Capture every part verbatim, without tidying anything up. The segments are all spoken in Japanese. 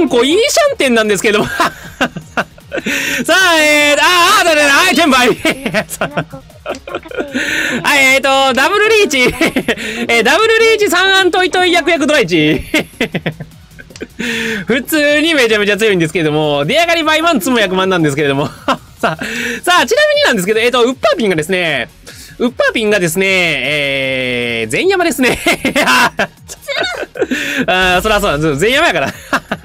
んこいいシャンテンなんですけども。さあ、えー、あー、だだだ、はい、転売。はい、えーと、ダブルリーチ。えー、ダブルリーチさんアントイトイヤクヤクドライチ。普通にめちゃめちゃ強いんですけれども、出上がりバイマンツもひゃくまんなんですけれども。さあ、さあ、ちなみになんですけど、えーと、ウッパーピンがですね、ウッパーピンがですね、えー、全山ですね。あー、そらそうなんです。全山やから。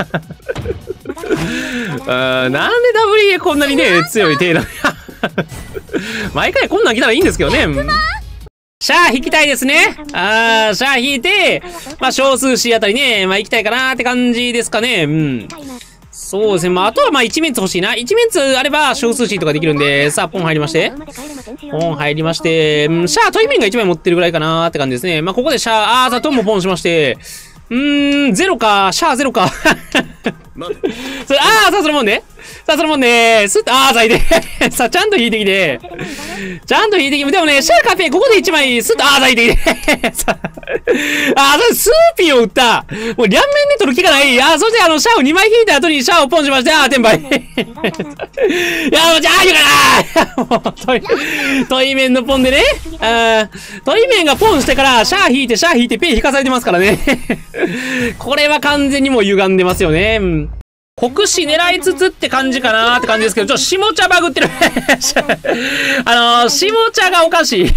あ、なんで ダブリューエー こんなにね、強い手なの。毎回こんなん来たらいいんですけどね。シャア引きたいですね。あー、シャア引いて、まあ、少数 C あたりね、まあ、行きたいかなーって感じですかね。うん。そうですね。まあ、あとはまあ、一面図欲しいな。一面図あれば少数 C とかできるんで、さあ、ポン入りまして。ポン入りまして、うん、シャア、トイ面が一枚持ってるぐらいかなーって感じですね。まあ、ここでシャア、あー、さあ、トンもポンしまして、うーん、ゼロか、シャアゼロか。それ、ああ、さあ、そのもんね。さあ、そのもんね。すっと、ああ、さあ、いて。さあ、ちゃんと引いてきて。ちゃんと引いてきて。でもね、シャーカペ、ここでいちまい、すっと、ああ、さあ、いてきて。さあ、ああ、スーピーを打った。もう、両面で取る気がない。ああ、そして、あの、シャアをにまい引いた後にシャアをポンしまして、ああ、転売。いや、もう、じゃあ、いいかな。もう、トイ、トイ面のポンでね。あトイ面がポンしてから、シャア引いて、シャア引いて、ペイ引かされてますからね。これは完全にもう歪んでますよね。うん国士狙いつつって感じかなーって感じですけど、ちょっと下茶バグってる。あのー、下茶がおかしい。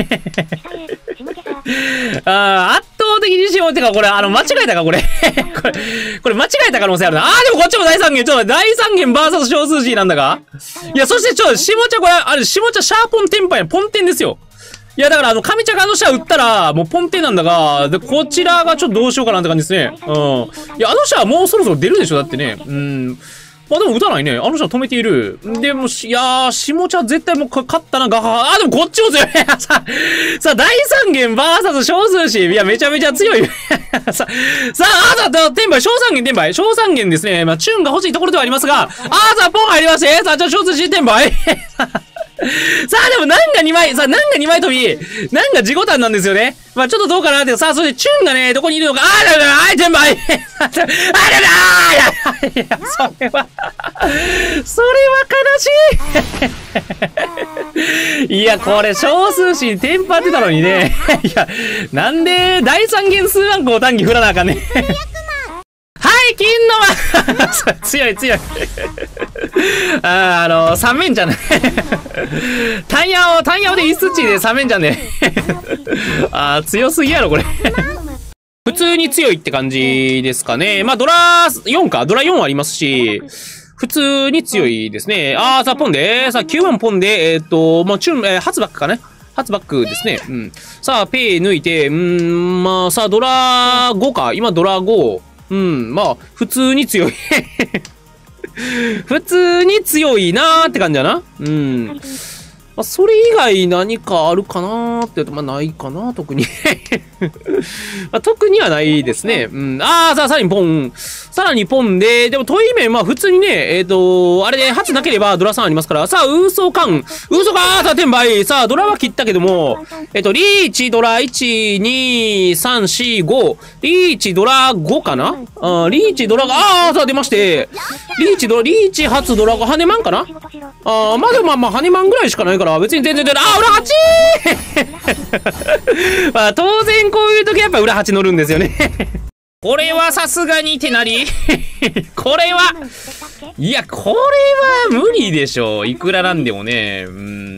あ圧倒的に下茶か、これ、あの、間違えたか、これ。これ、これ間違えた可能性あるな。あー、でもこっちも大三元。ちょっと大三元バーサス少数 C なんだがいや、そしてちょっと下茶、これ、あれ、下茶シャーポンテンパイのポンテンですよ。いや、だから、あの、上茶があのシャア打ったら、もうポンテンなんだが、で、こちらがちょっとどうしようかなって感じですね。うん。いや、あのシャアもうそろそろ出るでしょだってね。うん。まあでも打たないね。あのシャア止めている。でも、いやー、下茶絶対もう勝ったな、ガハハ。あ、でもこっちも強い。さあ、さあ、大三元バーサス少数 C。いや、めちゃめちゃ強い。さあ、さあ、あ、さあ、転売、小三元転売。小三元ですね。まあ、チューンが欲しいところではありますが、あー、さあ、ポン入りまして。さあ、じゃあ少数 C 転売。さあ、でも、ナンがにまい、さあ、ナンがにまい飛び、ナンが自己単なんですよね。まあ、ちょっとどうかなって、さあ、そして、チュンがね、どこにいるのか、あーだだだ、あい、転売あらだーいや、それは、それは悲しいいや、これ、少数詞テンパってたのにね。いや、なんで、第三元数万個単義振らなあかんね。はい、金の輪強い強いあー、あのー、三面じゃね。タンヤオ、タンヤオでイスチで三面じゃね。あー、強すぎやろ、これ。普通に強いって感じですかね。まあ、ドラよんか。ドラよんありますし、普通に強いですね。あー、さあ、ポンで、さあ、きゅうばんポンで、えーっと、まあ、チュン、えー、初バックかね。初バックですね。うん。さあ、ペイ抜いて、うーん、まあ、さあ、ドラごか。今、ドラご。うん、まあ、普通に強い。普通に強いなーって感じだな。うん。まあ、それ以外何かあるかなーって言うと、まあ、ないかな、特に。まあ、特にはないですね。うん。あー、さあ、さらにポン。さらにポンで、でも、トイメン、まあ、普通にね、えっと、あれで、初なければドラさんありますから、さあ、ウーソカン。ウーソカー、さあ、転売。さあ、ドラは切ったけども、えっと、リーチ、ドラいち、に、さん、よん、ご。リーチ、ドラごかなあリーチ、ドラが、あー、さあ、出まして。リーチ、ドラ、リーチ、初、ドラご、ハネマンかなあー、まあ、でもまあ、まあ、ハネマンぐらいしかないから、別に全然出ない。あー、裏はちまあ、当然こういう時はやっぱ裏はち乗るんですよね。これはさすがに手なりこれは、いや、これは無理でしょう。いくらなんでもね。うん、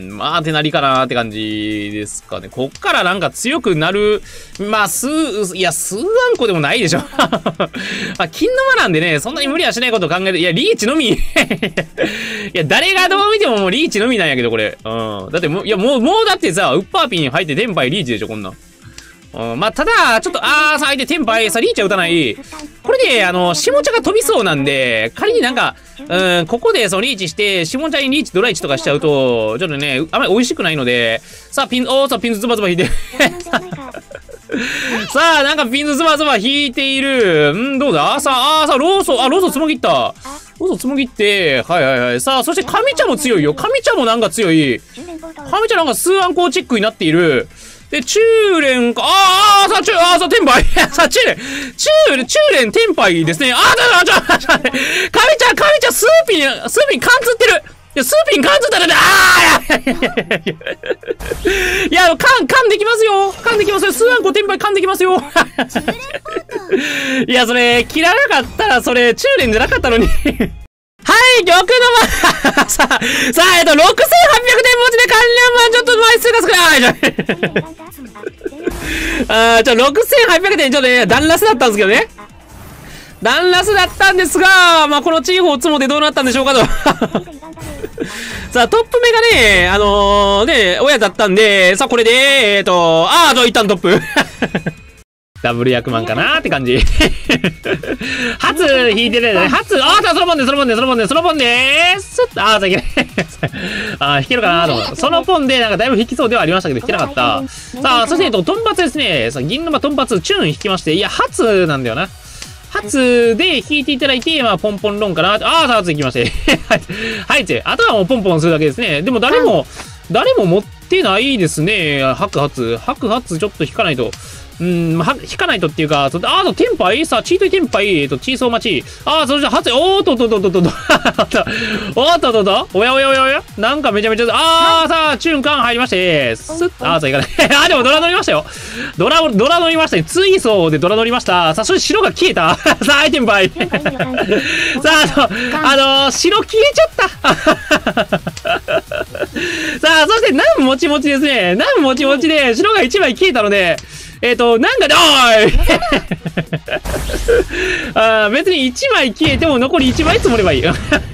まあ、手なりかなって感じですかね。こっからなんか強くなる、まあ、数、いや、数万個でもないでしょ。まあ、金の間なんでね、そんなに無理はしないことを考えて、いや、リーチのみ。いや、誰がどう見てももうリーチのみなんやけど、これ。うん。だってもう、いや、もう、もうだってさ、ウッパーピン入って電波リーチでしょ、こんなん。うん、まあ、ただ、ちょっと、あー、さ、相手テンパイ、さ、リーチは打たない。これで、あの、下茶が飛びそうなんで、仮になんか、うん、ここで、その、リーチして、下茶にリーチ、ドライチとかしちゃうと、ちょっとね、あまり美味しくないので、さあ、ピン、おー、さあ、ピンズズバズバ引いて。さあ、なんかピンズズバズバ引いている。んどうださあ、あー、さあ、ローソ、あ、ローソつもぎった。ローソつもぎって、はいはいはい。さあ、そして、上茶も強いよ。上茶もなんか強い。上茶なんか数アンコーチックになっている。 で、中連か、あーあー、さあ、中、あーさあ、天敗さあ、中連、中連、中連天敗ですね。あーだ、だ、ちょ、ちょ、かみちゃん、かみちゃん、スーピン、スーピン、缶つってる。いや、スーピン缶つったらね、あーいやいやいやいやいや、いや、缶、缶できますよ。缶できますよ。スーアンコ天敗缶できますよ。いや、それ、切らなかったら、それ、中連じゃなかったのに。はい、玉のま、さあ、さあ、えっと、ろくせんはっぴゃくてん文字で関連版ちょっと枚数が少ない。あー、ちょ、ろくせんはっぴゃくてんちょっとね、ダンラスだったんですけどね。ダンラスだったんですが、まあ、このチーフを積もでどうなったんでしょうかと。さあ、トップ目がね、あのー、ね、親だったんで、さあ、これで、えっと、あー、一旦トップ。ダブル役満かなーって感じ。初引いてるね。初、あー、そのポンで、そのポンで、そのポンで、そのポンでーすっと、あー、さっきね。あー、引けるかなーと思った。そのポンで、なんかだいぶ引きそうではありましたけど、引けなかった。さあ、そして、えっと、トンパツですね。さあ、銀沼トンパツ、チューン引きまして、いや、初なんだよな。初で引いていただいて、まあ、ポンポンロンかな。あー、さあ、初引きまして。はい、はい、あとはもうポンポンするだけですね。でも、誰も、誰も持ってないですね。白発。白発、ちょっと引かないと。うん、まあ、引かないとっていうか、あーと、テンパイさあ、チートイテンパイ、えっと、チーソー待ち。ああ、それじゃ、初、おーとととととと。おーとととおやおやおやおやなんかめちゃめちゃ、ああ、さあ、チューンカン入りまして、すっ、ああ、そういかない。ああ、でもドラ乗りましたよ。ドラ、ドラ乗りましたね。ツイソーでドラ乗りました。さあ、そして白が消えた。さあ、アイテムパイ。さあ、あの、あのー、白消えちゃった。さあ、そして、ナンもちもちですね。ナンもちもちで、白がいちまい消えたので、えっと、なんか、おーいあ別にいちまい消えても残りいちまい積もればいい。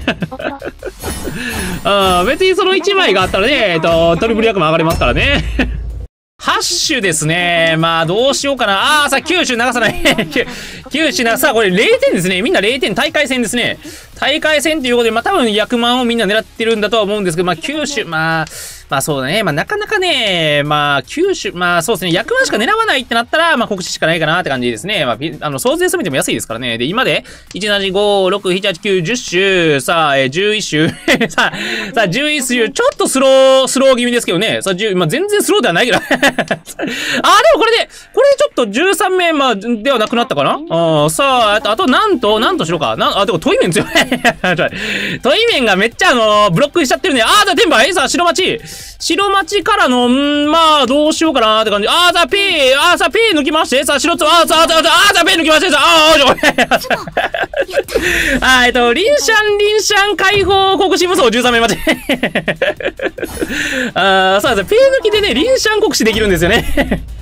あ別にそのいちまいがあったらね、えっと、トリプル役も上がれますからね。ハッシュですね。まあ、どうしようかな。ああ、さあ、九州流さない。九州流さあ、これれいてんですね。みんなれいてん、大会戦ですね。大会戦ということで、まあ、多分、役満をみんな狙ってるんだとは思うんですけど、まあ、九州、まあ、まあ、そうだね。まあ、なかなかね、まあ、九州、まあ、そうですね。役満しか狙わないってなったら、まあ、告知しかないかなって感じですね。まあ、あの、総勢攻めても安いですからね。で、今で、いち、なな、ご、ろく、なな、はち、きゅう、じゅっ種、さあ、えー、じゅういち種。さあ、さあ、じゅういち種、ちょっとスロー、スロー気味ですけどね。さあ、じゅう、まあ、全然スローではないけど。あー、でもこれで、これでちょっとじゅうさんめい、まあ、ではなくなったかなあさあ、あと、あと、なんと、なんとしろか。な、あ、でも、トイメン強い。トイメンがめっちゃ、あのー、ブロックしちゃってるね。あー、だ、天敗さあ、白町。白町からの、んまあ、どうしようかなーって感じ。あー、さあ、P、あー、さあ、P 抜きまして。さあ、白つ、あー、さあ、あー、さあ、あー、さあ、P 抜きまして。さあ、あー、あ、えっと、リンシャン、リンシャン解放国士無双じゅうさんめい待ち。あー、そうですね。P 抜きでね、リンシャン国士できるんですよね。